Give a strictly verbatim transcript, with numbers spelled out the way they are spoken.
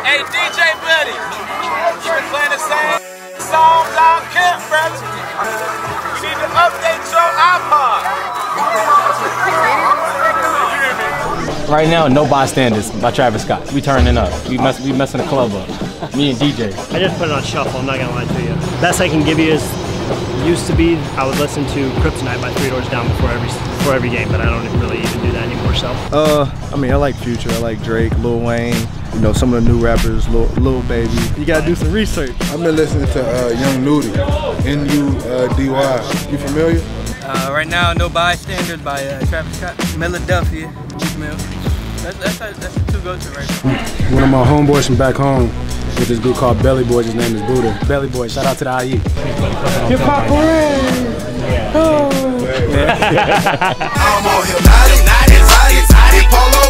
Hey, D J Buddy, you been playing the same songs all camp, brother. You need to update your iPod. Right now, No Bystanders by Travis Scott. We turning up. We mess, we messing the club up. Me and D J. I just put it on shuffle, I'm not gonna lie to you. Best I can give you is, used to be, I would listen to Kryptonite by Three Doors Down before every before every game, but I don't really even do that anymore, so. Uh, I mean, I like Future, I like Drake, Lil Wayne, you know, some of the new rappers, Lil, Lil Baby. You gotta do some research. I've been listening to uh, Young Nudie, N U D Y. You familiar? Uh, right now, No Bystanders by uh, Travis Scott. Philadelphia, Mill. That's, that's, that's the two go-to right now. One of my homeboys from back home with this group called Belly Boys. His name is Buddha. Belly Boy, shout out to the I E. Hip Hop Parade! Oh. I'm on hypnotic, hypnotic, hypnotic, polo.